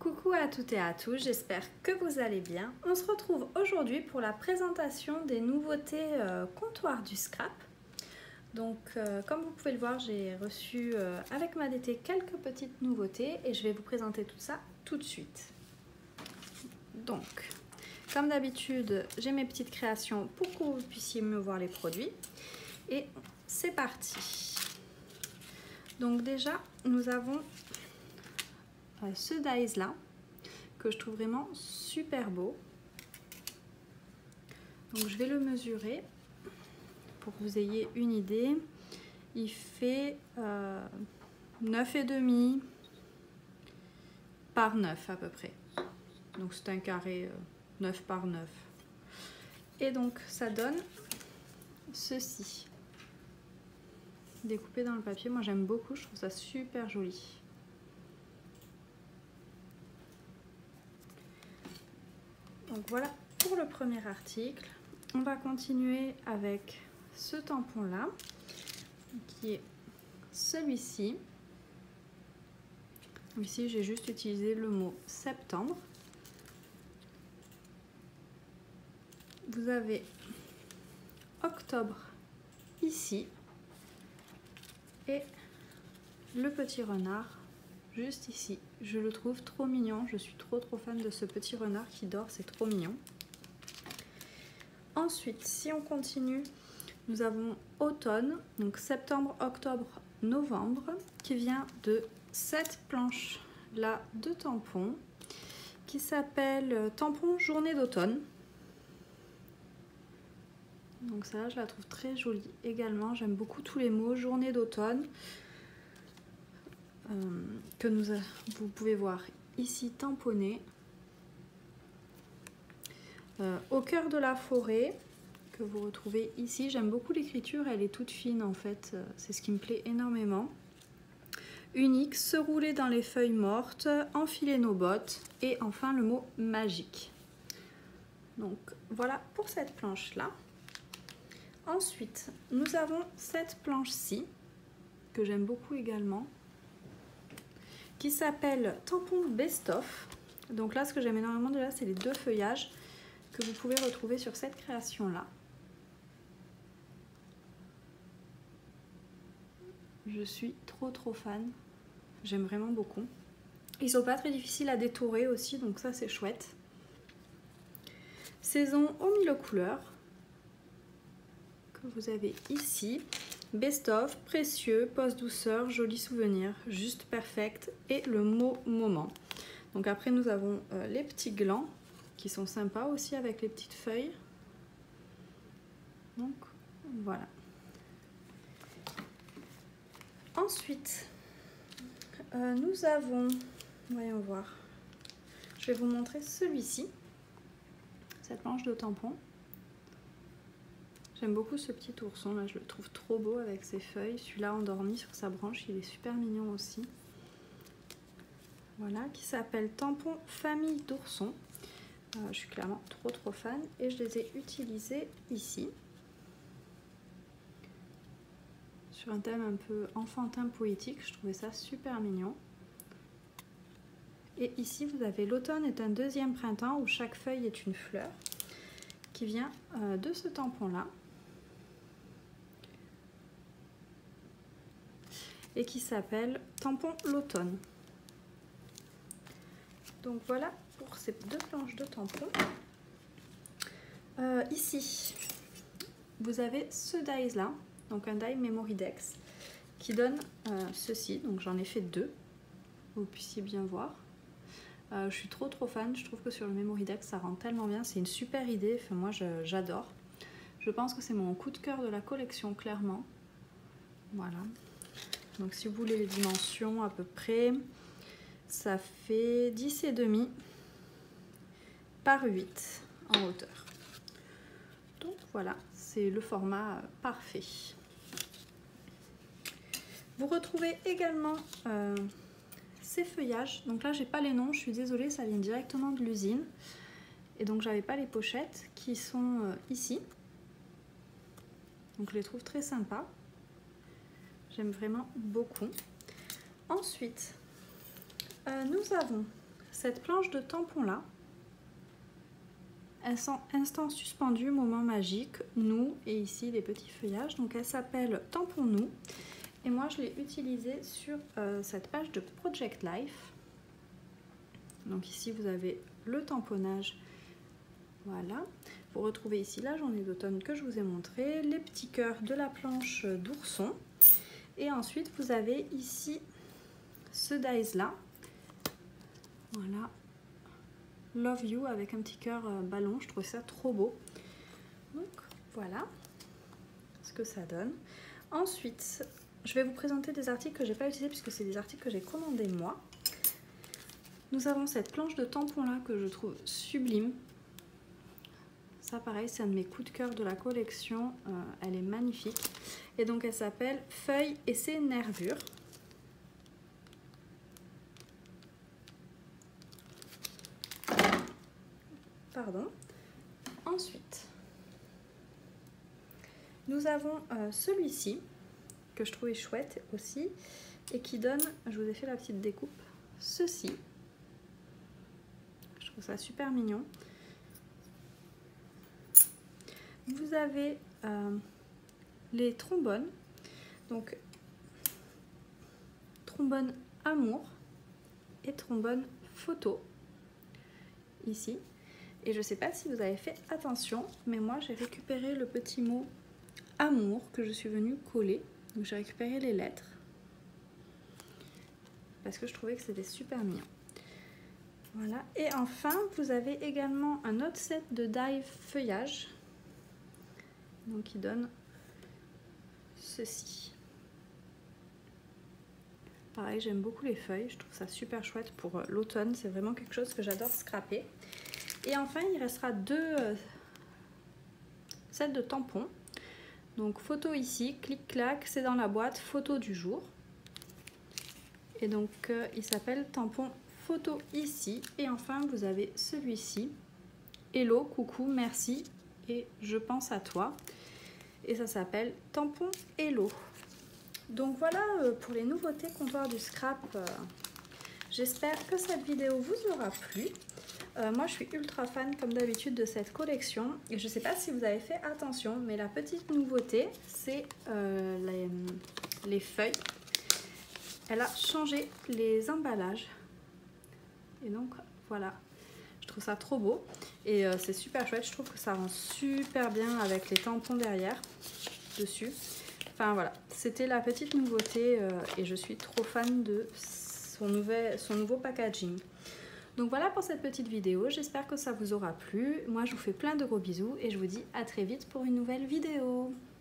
Coucou à toutes et à tous, j'espère que vous allez bien. On se retrouve aujourd'hui pour la présentation des nouveautés comptoir du scrap. Donc comme vous pouvez le voir, j'ai reçu avec ma DT quelques petites nouveautés et je vais vous présenter tout ça tout de suite. Donc comme d'habitude, j'ai mes petites créations pour que vous puissiez mieux voir les produits. Et c'est parti. Donc déjà, nous avons ce dies là que je trouve vraiment super beau. Donc je vais le mesurer pour que vous ayez une idée. Il fait 9,5 par 9 à peu près. Donc c'est un carré 9 par 9. Et donc ça donne ceci. Découpé dans le papier, moi j'aime beaucoup, je trouve ça super joli. Donc voilà pour le premier article. On va continuer avec ce tampon là, qui est celui-ci. Ici j'ai juste utilisé le mot septembre. Vous avez octobre ici et le petit renard juste ici. Je le trouve trop mignon, je suis trop fan de ce petit renard qui dort, c'est trop mignon. Ensuite, si on continue, nous avons automne, donc septembre, octobre, novembre, qui vient de cette planche là de tampons, qui s'appelle tampon journée d'automne. Donc ça, je la trouve très jolie également, j'aime beaucoup tous les mots, journée d'automne. Que vous pouvez voir ici tamponné. Au cœur de la forêt, que vous retrouvez ici. J'aime beaucoup l'écriture, elle est toute fine en fait, c'est ce qui me plaît énormément. Unique, se rouler dans les feuilles mortes, enfiler nos bottes et enfin le mot magique. Donc voilà pour cette planche là. Ensuite, nous avons cette planche-ci que j'aime beaucoup également, qui s'appelle tampon best of. Donc là, ce que j'aime énormément déjà, c'est les deux feuillages que vous pouvez retrouver sur cette création là. Je suis trop fan, j'aime vraiment beaucoup. Ils sont pas très difficiles à détourer aussi, donc ça c'est chouette. Saison aux 1000 couleurs que vous avez ici. Best of, précieux, pose douceur, joli souvenir, juste perfect et le mot moment. Donc après nous avons les petits glands qui sont sympas aussi avec les petites feuilles. Donc voilà. Ensuite nous avons, voyons voir, je vais vous montrer celui-ci, cette planche de tampon. J'aime beaucoup ce petit ourson là, je le trouve trop beau avec ses feuilles. Celui-là endormi sur sa branche, il est super mignon aussi. Voilà, qui s'appelle tampon famille d'oursons. Je suis clairement trop fan et je les ai utilisés ici. Sur un thème un peu enfantin poétique, je trouvais ça super mignon. Et ici vous avez l'automne est un deuxième printemps où chaque feuille est une fleur, qui vient de ce tampon là. Et qui s'appelle tampon l'automne. Donc voilà pour ces deux planches de tampons. Ici, vous avez ce dies là, donc un die Memoridex, qui donne ceci. Donc j'en ai fait deux, vous puissiez bien voir. Je suis trop fan, je trouve que sur le Memoridex ça rend tellement bien, c'est une super idée, enfin, moi j'adore. Je pense que c'est mon coup de cœur de la collection, clairement. Voilà. Donc si vous voulez les dimensions à peu près, ça fait 10,5 par 8 en hauteur. Donc voilà, c'est le format parfait. Vous retrouvez également ces feuillages. Donc là j'ai pas les noms, je suis désolée, ça vient directement de l'usine. Et donc j'avais pas les pochettes qui sont ici. Donc je les trouve très sympas. J'aime vraiment beaucoup. Ensuite, nous avons cette planche de tampons là, elles sont instant suspendues, moment magique, nous et ici les petits feuillages. Donc elle s'appelle Tampon Nous et moi je l'ai utilisée sur cette page de Project Life. Donc ici vous avez le tamponnage, voilà. Vous retrouvez ici la journée d'automne que je vous ai montré, les petits cœurs de la planche d'ourson et ensuite vous avez ici ce dies là, voilà. Love You avec un petit cœur ballon, je trouve ça trop beau. Donc voilà ce que ça donne. Ensuite, je vais vous présenter des articles que j'ai pas utilisés puisque c'est des articles que j'ai commandés moi. Nous avons cette planche de tampons là que je trouve sublime. Ça pareil, c'est un de mes coups de cœur de la collection. Elle est magnifique. Et donc elle s'appelle Feuilles et ses nervures. Pardon. Ensuite, nous avons celui-ci que je trouvais chouette aussi et qui donne, je vous ai fait la petite découpe, ceci. Je trouve ça super mignon. Vous avez les trombones, donc trombone amour et trombone photo ici. Et je sais pas si vous avez fait attention, mais moi j'ai récupéré le petit mot amour que je suis venue coller. Donc j'ai récupéré les lettres parce que je trouvais que c'était super mignon. Voilà. Et enfin, vous avez également un autre set de die feuillage, donc qui donne ceci. Pareil, j'aime beaucoup les feuilles, je trouve ça super chouette pour l'automne. C'est vraiment quelque chose que j'adore scraper. Et enfin, il restera deux sets de tampons. Donc photo ici, clic-clac, c'est dans la boîte, photo du jour. Et donc il s'appelle tampon photo ici. Et enfin, vous avez celui-ci, hello, coucou, merci et je pense à toi. Et ça s'appelle tampon hello. Donc voilà pour les nouveautés comptoir du scrap. J'espère que cette vidéo vous aura plu. Moi je suis ultra fan comme d'habitude de cette collection et je ne sais pas si vous avez fait attention, mais la petite nouveauté c'est les feuilles. Elle a changé les emballages et donc voilà, je trouve ça trop beau et c'est super chouette. Je trouve que ça rend super bien avec les tampons derrière dessus. Enfin voilà, c'était la petite nouveauté et je suis trop fan de son nouveau packaging. Donc voilà pour cette petite vidéo, j'espère que ça vous aura plu. Moi je vous fais plein de gros bisous et je vous dis à très vite pour une nouvelle vidéo.